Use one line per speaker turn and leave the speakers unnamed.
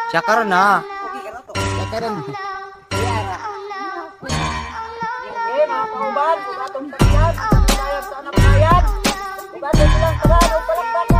Siya karon na.
Okay ka na to.
Siya karon.
Okay, mga kauban, kung atong tagyan, ang pinayag sa anak bayan. Kung atong silang tagaan, o palakpakan.